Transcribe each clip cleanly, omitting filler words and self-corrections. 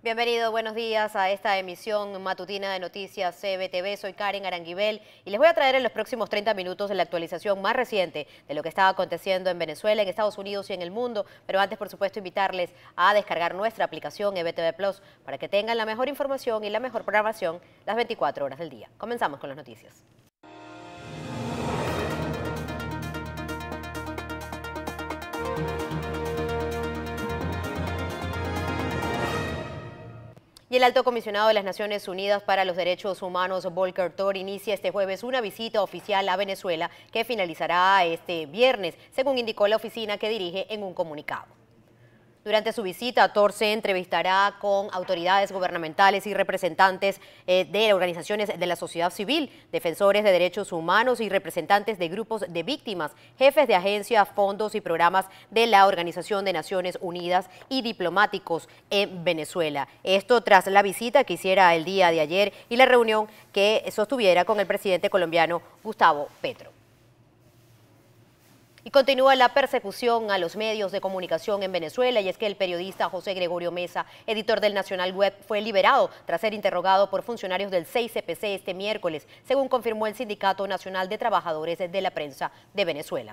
Bienvenido, buenos días a esta emisión matutina de Noticias CBTV. Soy Karen Aranguibel y les voy a traer en los próximos 30 minutos la actualización más reciente de lo que está aconteciendo en Venezuela, en Estados Unidos y en el mundo. Pero antes, por supuesto, invitarles a descargar nuestra aplicación EBTV Plus para que tengan la mejor información y la mejor programación las 24 horas del día. Comenzamos con las noticias. Y el alto comisionado de las Naciones Unidas para los Derechos Humanos, Volker Turk, inicia este jueves una visita oficial a Venezuela que finalizará este viernes, según indicó la oficina que dirige en un comunicado. Durante su visita, Turk se entrevistará con autoridades gubernamentales y representantes de organizaciones de la sociedad civil, defensores de derechos humanos y representantes de grupos de víctimas, jefes de agencias, fondos y programas de la Organización de Naciones Unidas y diplomáticos en Venezuela. Esto tras la visita que hiciera el día de ayer y la reunión que sostuviera con el presidente colombiano Gustavo Petro. Y continúa la persecución a los medios de comunicación en Venezuela, y es que el periodista José Gregorio Mesa, editor del Nacional Web, fue liberado tras ser interrogado por funcionarios del 6CPC este miércoles, según confirmó el Sindicato Nacional de Trabajadores de la Prensa de Venezuela.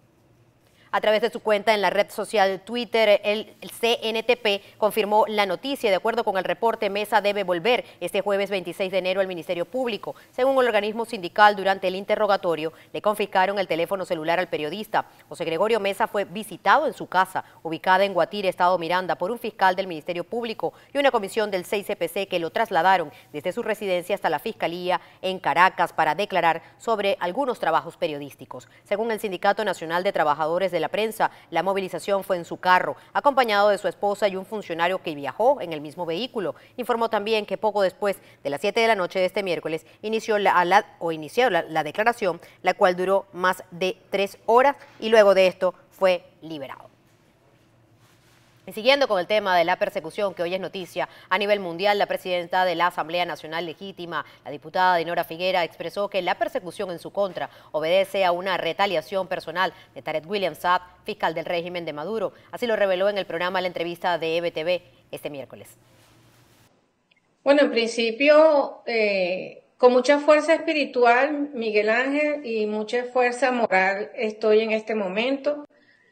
A través de su cuenta en la red social Twitter, el CNTP confirmó la noticia. De acuerdo con el reporte, Mesa debe volver este jueves 26 de enero al Ministerio Público. Según el organismo sindical, durante el interrogatorio le confiscaron el teléfono celular al periodista. José Gregorio Mesa fue visitado en su casa, ubicada en Guatire, Estado Miranda, por un fiscal del Ministerio Público y una comisión del 6CPC que lo trasladaron desde su residencia hasta la Fiscalía en Caracas para declarar sobre algunos trabajos periodísticos. Según el Sindicato Nacional de Trabajadores de la Prensa, la movilización fue en su carro, acompañado de su esposa y un funcionario que viajó en el mismo vehículo. Informó también que poco después de las 7 de la noche de este miércoles inició la declaración, la cual duró más de 3 horas y luego de esto fue liberado. Y siguiendo con el tema de la persecución, que hoy es noticia a nivel mundial, la presidenta de la Asamblea Nacional Legítima, la diputada Dinora Figuera, expresó que la persecución en su contra obedece a una retaliación personal de Tarek William Saab, fiscal del régimen de Maduro. Así lo reveló en el programa La Entrevista de EBTV este miércoles. Bueno, en principio, con mucha fuerza espiritual, Miguel Ángel, y mucha fuerza moral estoy en este momento.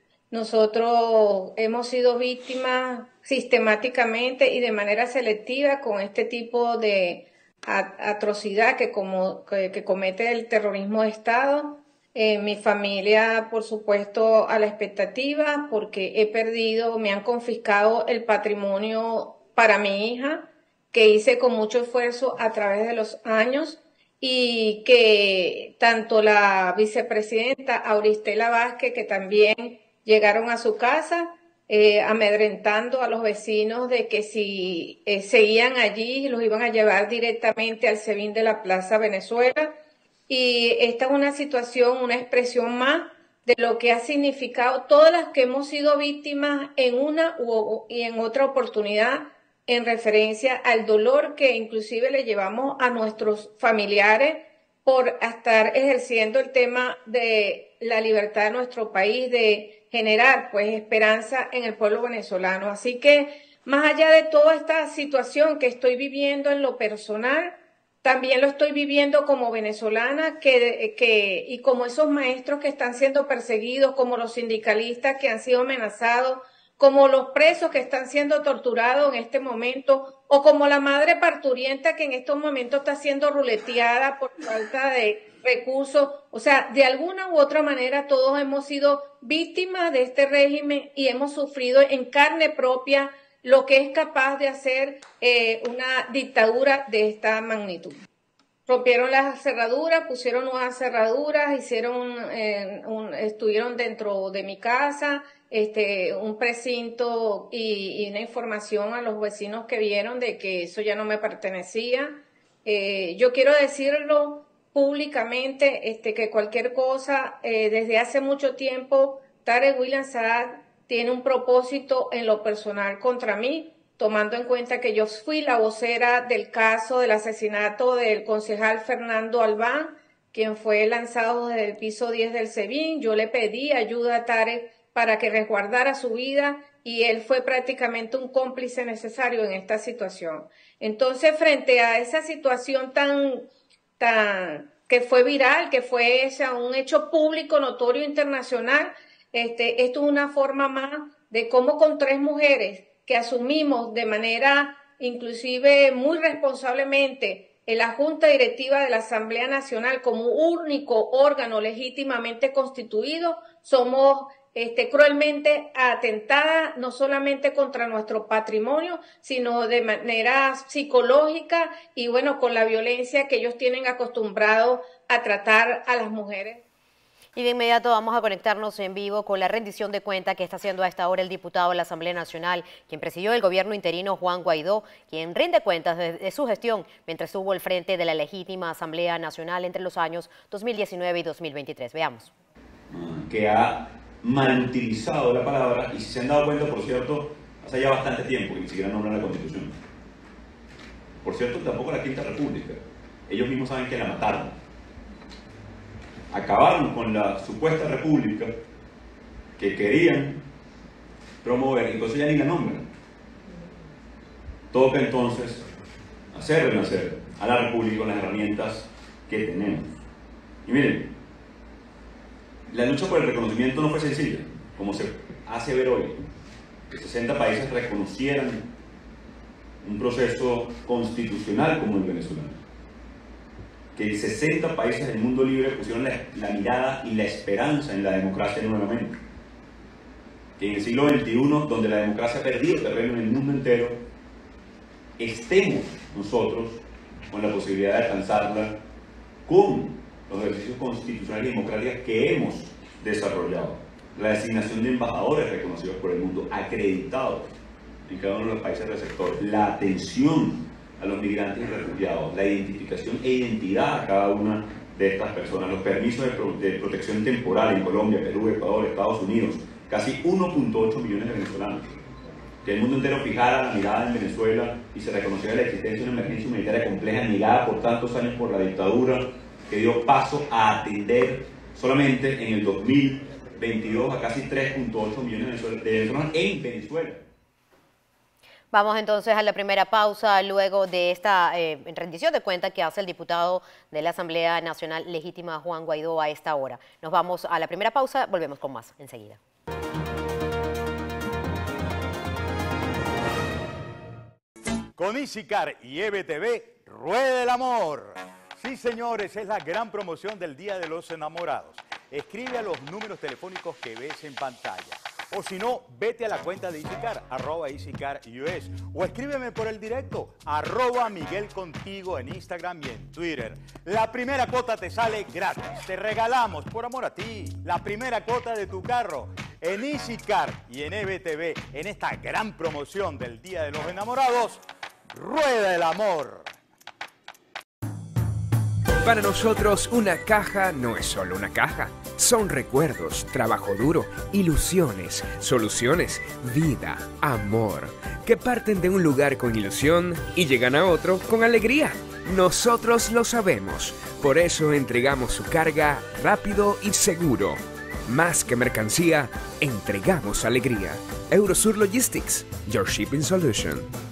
Nosotros hemos sido víctimas sistemáticamente y de manera selectiva con este tipo de atrocidad que comete el terrorismo de Estado. Mi familia, por supuesto, a la expectativa, porque me han confiscado el patrimonio para mi hija, que hice con mucho esfuerzo a través de los años, y que tanto la vicepresidenta Auristela Vázquez, que también llegaron a su casa amedrentando a los vecinos de que si seguían allí los iban a llevar directamente al SEBIN de la Plaza Venezuela. Y esta es una situación, una expresión más de lo que ha significado todas las que hemos sido víctimas en una y en otra oportunidad, en referencia al dolor que inclusive le llevamos a nuestros familiares por estar ejerciendo el tema de la libertad de nuestro país, de generar pues esperanza en el pueblo venezolano. Así que más allá de toda esta situación que estoy viviendo en lo personal, también lo estoy viviendo como venezolana y como esos maestros que están siendo perseguidos, como los sindicalistas que han sido amenazados, como los presos que están siendo torturados en este momento, o como la madre parturienta que en estos momentos está siendo ruleteada por falta de recursos. O sea, de alguna u otra manera todos hemos sido víctimas de este régimen y hemos sufrido en carne propia lo que es capaz de hacer una dictadura de esta magnitud. Rompieron las cerraduras, pusieron nuevas cerraduras, estuvieron dentro de mi casa, un precinto y una información a los vecinos que vieron de que eso ya no me pertenecía. Yo quiero decirlo públicamente, que cualquier cosa, desde hace mucho tiempo, Tarek William Saab tiene un propósito en lo personal contra mí, tomando en cuenta que yo fui la vocera del caso del asesinato del concejal Fernando Albán, quien fue lanzado desde el piso 10 del SEBIN. Yo le pedí ayuda a Tarek para que resguardara su vida y él fue prácticamente un cómplice necesario en esta situación. Entonces, frente a esa situación que fue viral, que fue un hecho público, notorio, internacional, esto es una forma más de cómo con 3 mujeres que asumimos de manera inclusive muy responsablemente en la Junta Directiva de la Asamblea Nacional como único órgano legítimamente constituido, somos cruelmente atentadas no solamente contra nuestro patrimonio, sino de manera psicológica y bueno, con la violencia que ellos tienen acostumbrado a tratar a las mujeres. Y de inmediato vamos a conectarnos en vivo con la rendición de cuenta que está haciendo a esta hora el diputado de la Asamblea Nacional, quien presidió el gobierno interino, Juan Guaidó, quien rinde cuentas de su gestión mientras estuvo al frente de la legítima Asamblea Nacional entre los años 2019 y 2023. Veamos. Que ha malutilizado la palabra, y si se han dado cuenta, por cierto, hace ya bastante tiempo que ni siquiera nombran la Constitución. Por cierto, tampoco la Quinta República. Ellos mismos saben que la mataron. Acabaron con la supuesta república que querían promover, entonces ya ni la nombran. Toca entonces hacer renacer a la república con las herramientas que tenemos. Y miren, la lucha por el reconocimiento no fue sencilla, como se hace ver hoy. Que 60 países reconocieran un proceso constitucional como el venezolano. Que 60 países del mundo libre pusieron la mirada y la esperanza en la democracia nuevamente. Que en el siglo XXI, donde la democracia ha perdido terreno en el mundo entero, estemos nosotros con la posibilidad de alcanzarla con los ejercicios constitucionales y democráticos que hemos desarrollado. La designación de embajadores reconocidos por el mundo, acreditados en cada uno de los países receptores, la atención a los migrantes y refugiados, la identificación e identidad a cada una de estas personas, los permisos de protección temporal en Colombia, Perú, Ecuador, Estados Unidos, casi 1.8 millones de venezolanos. Que el mundo entero fijara la mirada en Venezuela y se reconociera la existencia de una emergencia humanitaria compleja, negada por tantos años por la dictadura, que dio paso a atender solamente en el 2022 a casi 3.8 millones de venezolanos en Venezuela. Vamos entonces a la primera pausa luego de esta rendición de cuenta que hace el diputado de la Asamblea Nacional Legítima Juan Guaidó a esta hora. Nos vamos a la primera pausa, volvemos con más enseguida. Con EasyCar y EBTV, ruede el amor. Sí, señores, es la gran promoción del Día de los Enamorados. Escribe a los números telefónicos que ves en pantalla. O si no, vete a la cuenta de EasyCar, @EasyCarUS. O escríbeme por el directo, @MiguelContigo en Instagram y en Twitter. La primera cuota te sale gratis. Te regalamos, por amor a ti, la primera cuota de tu carro. En EasyCar y en EBTV, en esta gran promoción del Día de los Enamorados, rueda el amor. Para nosotros, una caja no es solo una caja. Son recuerdos, trabajo duro, ilusiones, soluciones, vida, amor, que parten de un lugar con ilusión y llegan a otro con alegría. Nosotros lo sabemos, por eso entregamos su carga rápido y seguro. Más que mercancía, entregamos alegría. Eurosur Logistics, your shipping solution.